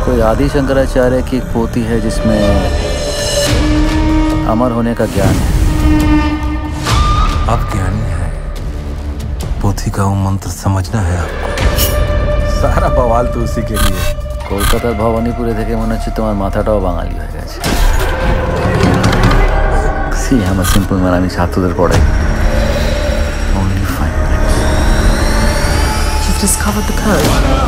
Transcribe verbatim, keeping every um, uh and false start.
कोई आदि शंकराचार्य की एक पोथी है जिसमें अमर होने का ज्ञान है। आप ज्ञानी हैं, पोथी का वो मंत्र समझना है आपको। सारा बवाल तो उसी के लिए। কলকাতার ভবানীপুরে থেকে মনে হচ্ছে তোমার মাথাটাও বাঙালি হয়ে গেছে। See, I'm a simple man, আমি ছাত্রদের পড়াই। Only five minutes. You've discovered the code.